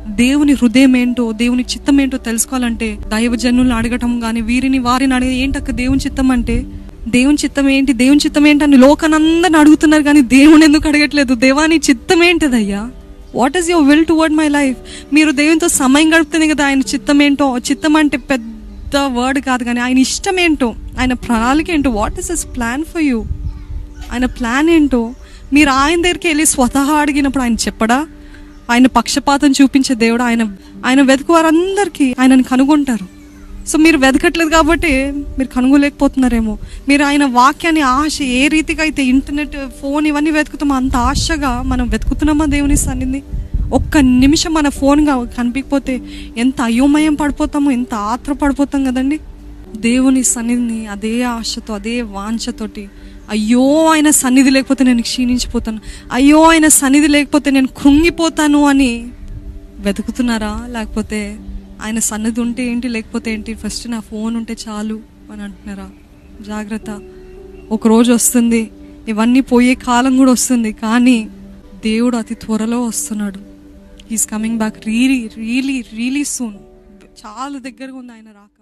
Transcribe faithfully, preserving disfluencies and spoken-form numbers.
దేవుని హృదయం ఏంటో, దేవుని చిత్తం ఏంటో తెలుసుకోవాలంటే దైవజనులను అడగటం కానీ, వీరిని వారిని అడిగి ఏంటక్క దేవుని చిత్తం అంటే, దేవుని చిత్తం ఏంటి దేవుని చిత్తం ఏంటి అని లోకానందరిని అడుగుతున్నారు కానీ దేవుని ఎందుకు అడగట్లేదు? దేవాని చిత్తం ఏంటిదయ్యా? What is your will toward my life? మీరు దేవునితో సమయం గడుపుతుంది కదా, ఆయన చిత్తం ఏంటో. చిత్తం అంటే పెద్ద వర్డ్ కాదు, కానీ ఆయన ఇష్టం ఏంటో, ఆయన ప్రణాళిక ఏంటో. What is his plan for you? ఆయన ప్లాన్ ఏంటో మీరు ఆయన దగ్గరికి వెళ్ళి స్వతహా అడిగినప్పుడు ఆయన చెప్పడా? ఆయన పక్షపాతం చూపించే దేవుడు. ఆయన ఆయన వెతుకు వారందరికీ ఆయనను కనుగొంటారు. సో మీరు వెతకట్లేదు కాబట్టి మీరు కనుగొలేకపోతున్నారేమో. మీరు ఆయన వాక్యాన్ని ఆశ ఏ రీతిగా అయితే ఇంటర్నెట్, ఫోన్ ఇవన్నీ వెతుకుతామో అంత ఆశగా మనం వెతుకుతున్నామా దేవుని సన్నిధిని? ఒక్క నిమిషం మన ఫోన్గా కనిపించకపోతే ఎంత అయోమయం పడిపోతామో, ఎంత ఆత్ర పడిపోతాం కదండి. దేవుని సన్నిధిని అదే ఆశతో, అదే వాంఛతోటి, అయ్యో ఆయన సన్నిధి లేకపోతే నేను క్షీణించిపోతాను, అయ్యో ఆయన సన్నిధి లేకపోతే నేను కృంగిపోతాను అని వెతుకుతున్నారా? లేకపోతే ఆయన సన్నిధి ఉంటే ఏంటి, లేకపోతే ఏంటి, ఫస్ట్ నా ఫోన్ ఉంటే చాలు అని అంటున్నారా? జాగ్రత్త, ఒకరోజు వస్తుంది, ఇవన్నీ పోయే కాలం కూడా వస్తుంది, కానీ దేవుడు అతి త్వరలో వస్తున్నాడు. He's coming back really really really soon. చాలా దగ్గరగా ఉంది ఆయన రాక.